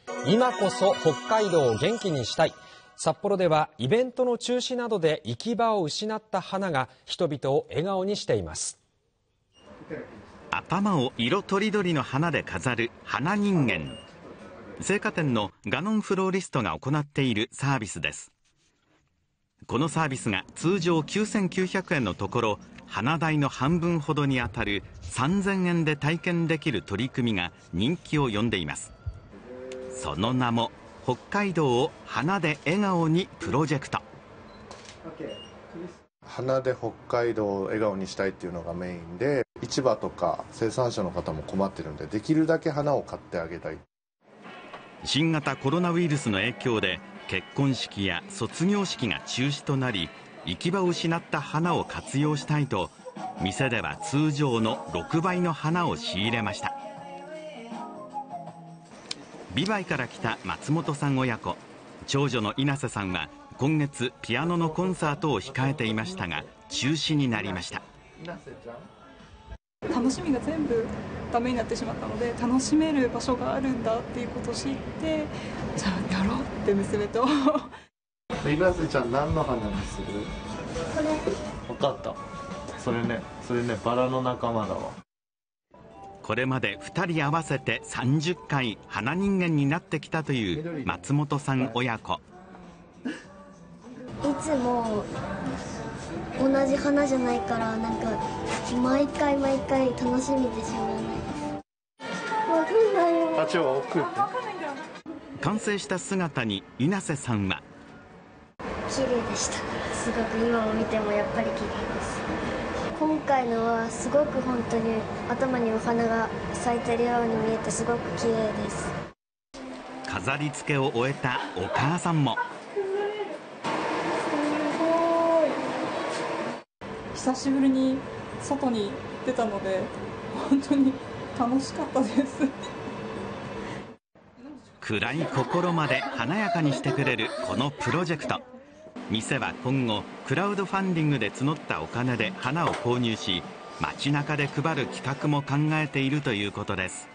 今こそ北海道を元気にしたい。札幌ではイベントの中止などで行き場を失った花が人々を笑顔にしています。 頭を色とりどりの花で飾る花人間。青果店のガノンフローリストが行っているサービスです。このサービスが通常9900円のところ、花代の半分ほどにあたる3000円で体験できる取り組みが人気を呼んでいます。その名も北海道を花で笑顔にプロジェクト。 花で北海道を笑顔にしたいっていうのがメインで、市場とか生産者の方も困ってるんで、できるだけ花を買ってあげたい。 新型コロナウイルスの影響で結婚式や卒業式が中止となり、行き場を失った花を活用したいと、店では通常の6倍の花を仕入れました。美唄から来た松本さん親子。長女の稲瀬さんは今月ピアノのコンサートを控えていましたが、中止になりました。 楽しみが全部ダメになってしまったので、楽しめる場所があるんだっていうことを知って、じゃあやろうって娘と。 稲瀬ちゃん何の花にする？ これ。 分かった。それねバラの仲間だわ。 これまで2人合わせて30回花人間になってきたという松本さん親子。 いつも同じ花じゃないから、なんか毎回楽しみでしょうがない。 完成した姿に稲瀬さんは、 綺麗でした。すごく今も見てもやっぱり綺麗です。今回のはすごく本当に頭にお花が咲いてるように見えて、すごく綺麗です。 飾り付けを終えたお母さんも。 久しぶりに外に出たので本当に楽しかったです。 暗い心まで華やかにしてくれるこのプロジェクト。店は今後クラウドファンディングで募ったお金で花を購入し、街中で配る企画も考えているということです。